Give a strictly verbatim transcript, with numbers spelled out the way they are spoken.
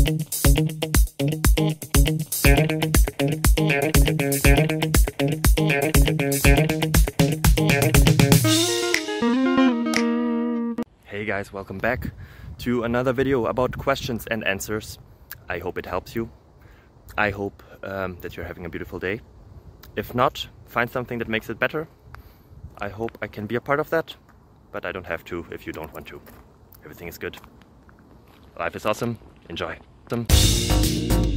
Hey guys, welcome back to another video about questions and answers. I hope it helps you. I hope um, that you're having a beautiful day. If not, find something that makes it better. I hope I can be a part of that, but I don't have to if you don't want to. Everything is good. Life is awesome. Enjoy. Awesome.